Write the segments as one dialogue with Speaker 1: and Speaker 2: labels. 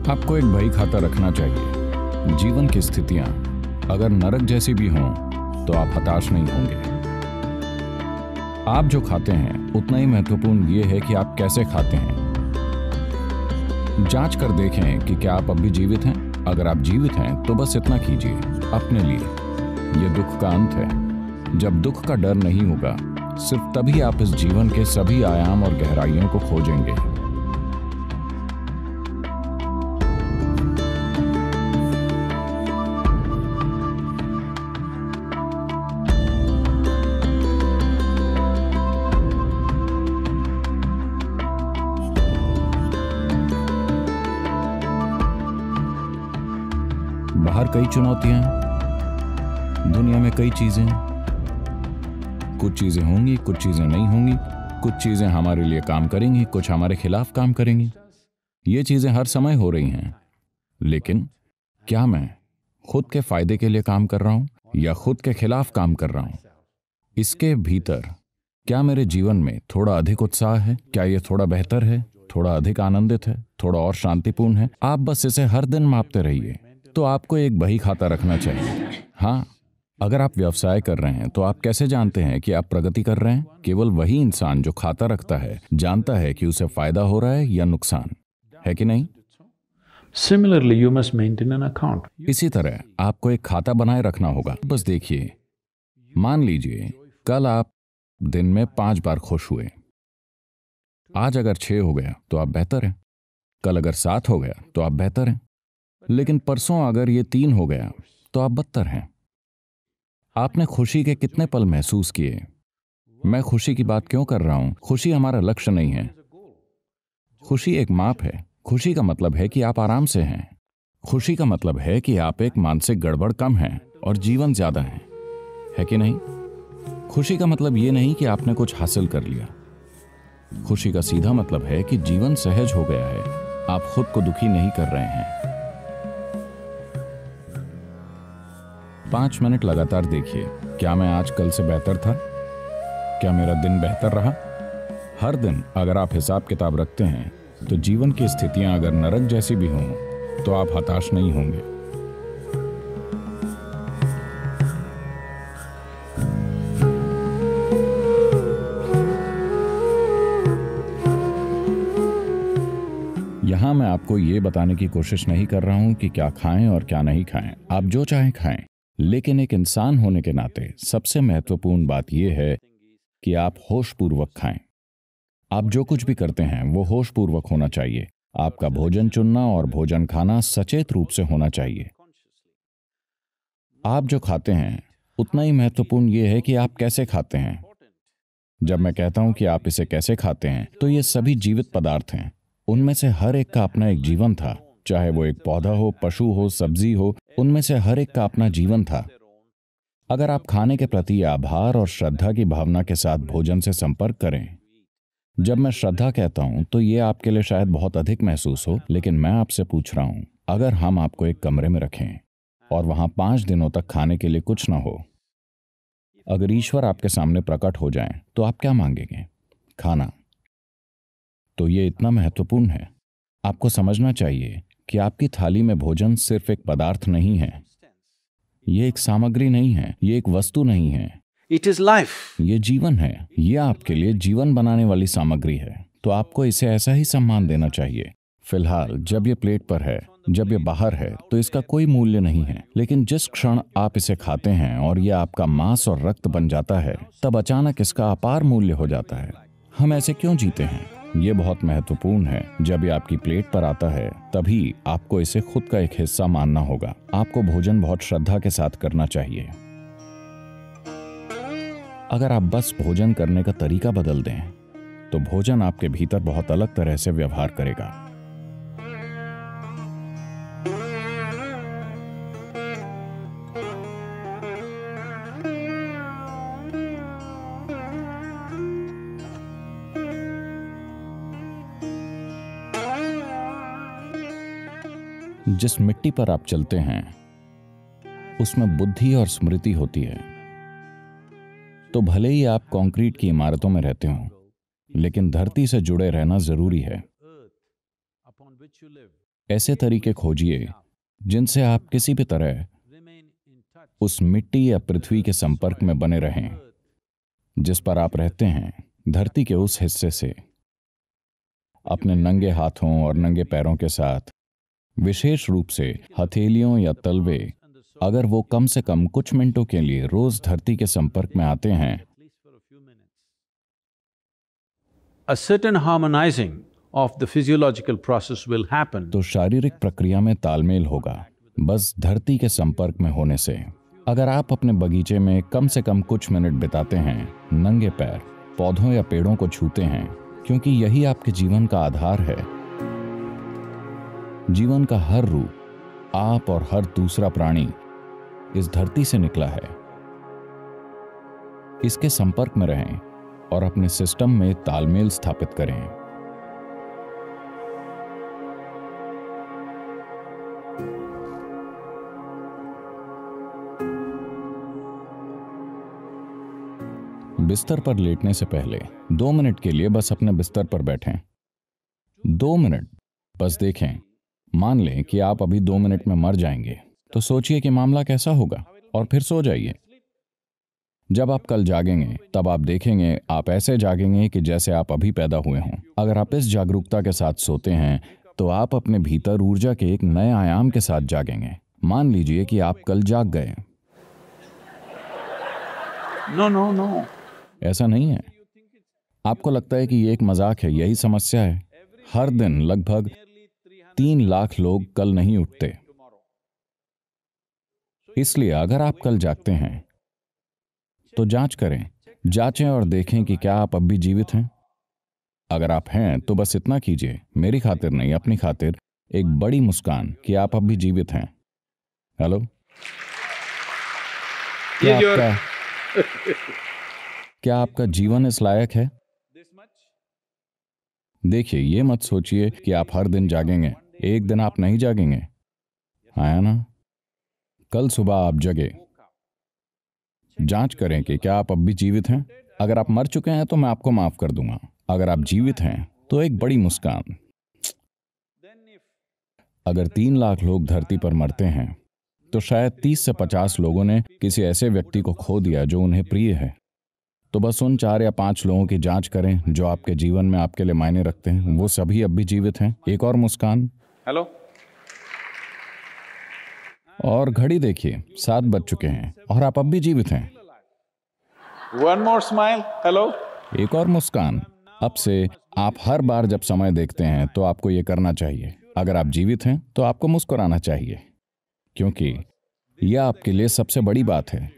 Speaker 1: आपको एक बही खाता रखना चाहिए। जीवन की स्थितियां अगर नरक जैसी भी हों तो आप हताश नहीं होंगे। आप जो खाते हैं उतना ही महत्वपूर्ण यह है कि आप कैसे खाते हैं। जांच कर देखें कि क्या आप अब भी जीवित हैं। अगर आप जीवित हैं तो बस इतना कीजिए अपने लिए। यह दुख का अंत है। जब दुख का डर नहीं होगा, सिर्फ तभी आप इस जीवन के सभी आयाम और गहराइयों को खोजेंगे। बाहर कई चुनौतियां हैं, दुनिया में कई चीजें हैं। कुछ चीजें होंगी, कुछ चीजें नहीं होंगी। कुछ चीजें हमारे लिए काम करेंगी, कुछ हमारे खिलाफ काम करेंगी। ये चीजें हर समय हो रही हैं। लेकिन क्या मैं खुद के फायदे के लिए काम कर रहा हूं या खुद के खिलाफ काम कर रहा हूं? इसके भीतर क्या मेरे जीवन में थोड़ा अधिक उत्साह है? क्या ये थोड़ा बेहतर है, थोड़ा अधिक आनंदित है, थोड़ा और शांतिपूर्ण है? आप बस इसे हर दिन मापते रहिए। तो आपको एक बही खाता रखना चाहिए। हाँ, अगर आप व्यवसाय कर रहे हैं तो आप कैसे जानते हैं कि आप प्रगति कर रहे हैं? केवल वही इंसान जो खाता रखता है जानता है कि उसे फायदा हो रहा है या नुकसान, है कि नहीं?
Speaker 2: Similarly, you must maintain an account.
Speaker 1: इसी तरह आपको एक खाता बनाए रखना होगा। बस देखिए, मान लीजिए कल आप दिन में 5 बार खुश हुए। आज अगर 6 हो गया तो आप बेहतर हैं। कल अगर 7 हो गया तो आप बेहतर हैं। लेकिन परसों अगर ये 3 हो गया तो आप बदतर हैं। आपने खुशी के कितने पल महसूस किए? मैं खुशी की बात क्यों कर रहा हूं? खुशी हमारा लक्ष्य नहीं है। खुशी एक माप है। खुशी का मतलब है कि आप आराम से हैं। खुशी का मतलब है कि आप एक मानसिक गड़बड़ कम हैं और जीवन ज्यादा है कि नहीं? खुशी का मतलब ये नहीं कि आपने कुछ हासिल कर लिया। खुशी का सीधा मतलब है कि जीवन सहज हो गया है। आप खुद को दुखी नहीं कर रहे हैं। 5 मिनट लगातार देखिए, क्या मैं आज कल से बेहतर था? क्या मेरा दिन बेहतर रहा? हर दिन अगर आप हिसाब किताब रखते हैं तो जीवन की स्थितियां अगर नरक जैसी भी हों तो आप हताश नहीं होंगे। यहां मैं आपको ये बताने की कोशिश नहीं कर रहा हूं कि क्या खाएं और क्या नहीं खाएं। आप जो चाहें खाएं, लेकिन एक इंसान होने के नाते सबसे महत्वपूर्ण बात यह है कि आप होशपूर्वक खाएं। आप जो कुछ भी करते हैं वो होशपूर्वक होना चाहिए। आपका भोजन चुनना और भोजन खाना सचेत रूप से होना चाहिए। आप जो खाते हैं उतना ही महत्वपूर्ण यह है कि आप कैसे खाते हैं। जब मैं कहता हूं कि आप इसे कैसे खाते हैं तो ये सभी जीवित पदार्थ हैं। उनमें से हर एक का अपना एक जीवन था। चाहे वो एक पौधा हो, पशु हो, सब्जी हो, उनमें से हर एक का अपना जीवन था। अगर आप खाने के प्रति आभार और श्रद्धा की भावना के साथ भोजन से संपर्क करें। जब मैं श्रद्धा कहता हूं तो ये आपके लिए शायद बहुत अधिक महसूस हो, लेकिन मैं आपसे पूछ रहा हूं, अगर हम आपको एक कमरे में रखें और वहां 5 दिनों तक खाने के लिए कुछ ना हो, अगर ईश्वर आपके सामने प्रकट हो जाएं तो आप क्या मांगेंगे? खाना। तो ये इतना महत्वपूर्ण है। आपको समझना चाहिए कि आपकी थाली में भोजन सिर्फ एक पदार्थ नहीं है। ये एक सामग्री नहीं है, ये एक वस्तु नहीं है।
Speaker 2: It is life.
Speaker 1: ये जीवन है। ये आपके लिए जीवन बनाने वाली सामग्री है। तो आपको इसे ऐसा ही सम्मान देना चाहिए। फिलहाल जब ये प्लेट पर है, जब ये बाहर है, तो इसका कोई मूल्य नहीं है। लेकिन जिस क्षण आप इसे खाते हैं और ये आपका मांस और रक्त बन जाता है, तब अचानक इसका अपार मूल्य हो जाता है। हम ऐसे क्यों जीते हैं? ये बहुत महत्वपूर्ण है। जब ये आपकी प्लेट पर आता है, तभी आपको इसे खुद का एक हिस्सा मानना होगा। आपको भोजन बहुत श्रद्धा के साथ करना चाहिए। अगर आप बस भोजन करने का तरीका बदल दें, तो भोजन आपके भीतर बहुत अलग तरह से व्यवहार करेगा। जिस मिट्टी पर आप चलते हैं उसमें बुद्धि और स्मृति होती है। तो भले ही आप कंक्रीट की इमारतों में रहते हों, लेकिन धरती से जुड़े रहना जरूरी है। ऐसे तरीके खोजिए जिनसे आप किसी भी तरह उस मिट्टी या पृथ्वी के संपर्क में बने रहें जिस पर आप रहते हैं, धरती के उस हिस्से से। अपने नंगे हाथों और नंगे पैरों के साथ, विशेष रूप से हथेलियों या तलवे, अगर वो कम से कम कुछ मिनटों के लिए रोज धरती के संपर्क में आते हैं,
Speaker 2: a certain harmonizing of the physiological process will happen.
Speaker 1: तो शारीरिक प्रक्रिया में तालमेल होगा बस धरती के संपर्क में होने से। अगर आप अपने बगीचे में कम से कम कुछ मिनट बिताते हैं, नंगे पैर पौधों या पेड़ों को छूते हैं, क्योंकि यही आपके जीवन का आधार है। जीवन का हर रूप, आप और हर दूसरा प्राणी इस धरती से निकला है। इसके संपर्क में रहें और अपने सिस्टम में तालमेल स्थापित करें। बिस्तर पर लेटने से पहले 2 मिनट के लिए बस अपने बिस्तर पर बैठें। 2 मिनट बस देखें। मान लें कि आप अभी 2 मिनट में मर जाएंगे, तो सोचिए कि मामला कैसा होगा और फिर सो जाइए। जब आप कल जागेंगे तब आप देखेंगे आप ऐसे जागेंगे कि जैसे आप अभी पैदा हुए हों। अगर आप इस जागरूकता के साथ सोते हैं तो आप अपने भीतर ऊर्जा के एक नए आयाम के साथ जागेंगे। मान लीजिए कि आप कल जाग गए।
Speaker 2: No.
Speaker 1: ऐसा नहीं है। आपको लगता है कि ये एक मजाक है, यही समस्या है। हर दिन लगभग 3 लाख लोग कल नहीं उठते। इसलिए अगर आप कल जागते हैं तो जांच करें, जांचें और देखें कि क्या आप अब भी जीवित हैं। अगर आप हैं तो बस इतना कीजिए, मेरी खातिर नहीं, अपनी खातिर एक बड़ी मुस्कान कि आप अब भी जीवित हैं। हेलो, क्या आपका जीवन इस लायक है? देखिए, ये मत सोचिए कि आप हर दिन जागेंगे। एक दिन आप नहीं जागेंगे, आया ना? कल सुबह आप जगे। जांच करें कि क्या आप अब भी जीवित हैं। अगर आप मर चुके हैं तो मैं आपको माफ कर दूंगा। अगर आप जीवित हैं तो एक बड़ी मुस्कान। अगर 3 लाख लोग धरती पर मरते हैं तो शायद 30 से 50 लोगों ने किसी ऐसे व्यक्ति को खो दिया जो उन्हें प्रिय है। तो बस उन 4 या 5 लोगों की जांच करें जो आपके जीवन में आपके लिए मायने रखते हैं। वो सभी अब भी जीवित हैं। एक और मुस्कान।
Speaker 2: Hello?
Speaker 1: और घड़ी देखिए, 7 बज चुके हैं और आप अब भी जीवित हैं।
Speaker 2: One more smile. Hello?
Speaker 1: एक और मुस्कान। अब से आप हर बार जब समय देखते हैं तो आपको ये करना चाहिए। अगर आप जीवित हैं तो आपको मुस्कुराना चाहिए, क्योंकि यह आपके लिए सबसे बड़ी बात है।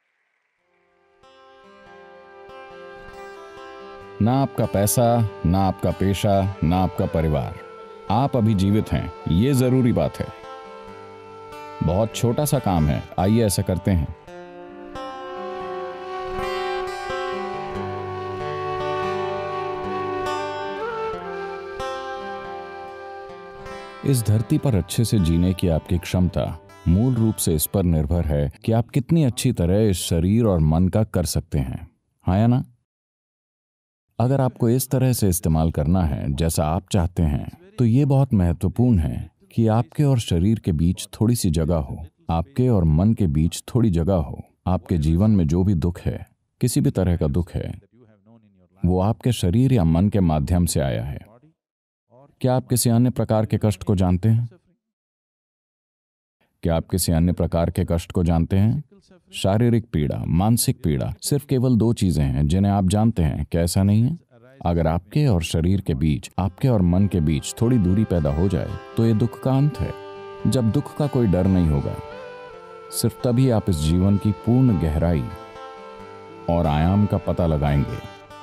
Speaker 1: ना आपका पैसा, ना आपका पेशा, ना आपका परिवार। आप अभी जीवित हैं, ये जरूरी बात है। बहुत छोटा सा काम है, आइए ऐसा करते हैं। इस धरती पर अच्छे से जीने की आपकी क्षमता मूल रूप से इस पर निर्भर है कि आप कितनी अच्छी तरह इस शरीर और मन का कर सकते हैं, हाँ या ना? अगर आपको इस तरह से इस्तेमाल करना है जैसा आप चाहते हैं, तो ये बहुत महत्वपूर्ण है कि आपके और शरीर के बीच थोड़ी सी जगह हो, आपके और मन के बीच थोड़ी जगह हो। आपके जीवन में जो भी दुख है, किसी भी तरह का दुख है, वो आपके शरीर या मन के माध्यम से आया है। क्या आप किसी अन्य प्रकार के कष्ट को जानते हैं? क्या आप किसी अन्य प्रकार के कष्ट को जानते हैं? शारीरिक पीड़ा, मानसिक पीड़ा, सिर्फ केवल 2 चीजें हैं जिन्हें आप जानते हैं, क्या ऐसा नहीं है? अगर आपके और शरीर के बीच, आपके और मन के बीच थोड़ी दूरी पैदा हो जाए तो ये दुख का अंत है। जब दुख का कोई डर नहीं होगा, सिर्फ तभी आप इस जीवन की पूर्ण गहराई और आयाम का पता लगाएंगे।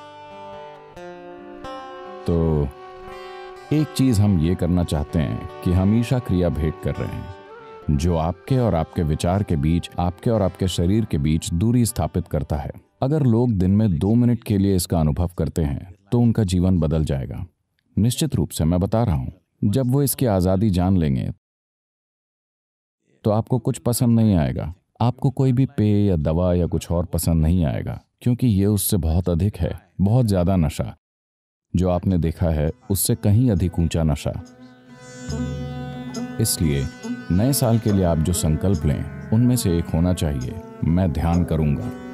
Speaker 1: तो एक चीज हम ये करना चाहते हैं कि हमेशा क्रिया भेंट कर रहे हैं जो आपके और आपके विचार के बीच, आपके और आपके शरीर के बीच दूरी स्थापित करता है। अगर लोग दिन में 2 मिनट के लिए इसका अनुभव करते हैं तो उनका जीवन बदल जाएगा। निश्चित रूप से मैं बता रहा हूं, जब वो इसकी आजादी जान लेंगे तो आपको कुछ पसंद नहीं आएगा। आपको कोई भी पेय या दवा या कुछ और पसंद नहीं आएगा, क्योंकि ये उससे बहुत अधिक है, बहुत ज्यादा नशा। जो आपने देखा है उससे कहीं अधिक ऊंचा नशा। इसलिए नए साल के लिए आप जो संकल्प लें उनमें से एक होना चाहिए, मैं ध्यान करूंगा।